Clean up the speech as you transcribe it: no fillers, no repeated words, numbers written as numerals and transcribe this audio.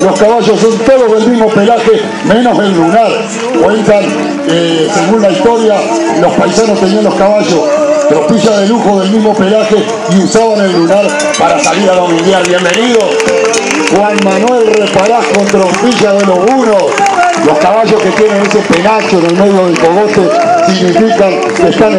Los caballos son todos del mismo pelaje, menos el lunar. Cuentan, según la historia, los paisanos tenían los caballos tropilla de lujo del mismo pelaje y usaban el lunar para salir a dominar. Bienvenido, Juan Manuel Reparás con tropilla de los unos. Los caballos que tienen ese penacho en el medio del cogote significan que están